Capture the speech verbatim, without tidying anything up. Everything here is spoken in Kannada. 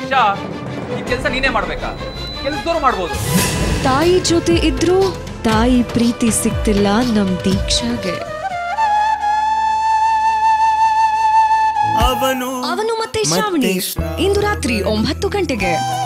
ದೀಕ್ಷಾ, ಈ ಕೆಲಸ ನೀನೇ ಮಾಡ್ಬೇಕಾ? ಕೆಲಸದವ್ರು ಮಾಡ್ಬೋದು. ತಾಯಿ ಜೊತೆ ಇದ್ರು ತಾಯಿ ಪ್ರೀತಿ ಸಿಗ್ತಿಲ್ಲ ನಮ್ ದೀಕ್ಷಾಗೆ. ಅವನು ಅವನು ಮತ್ತೆ ಶ್ರಾವಣಿ ಇಂದು ರಾತ್ರಿ ಒಂಬತ್ತು ಗಂಟೆಗೆ.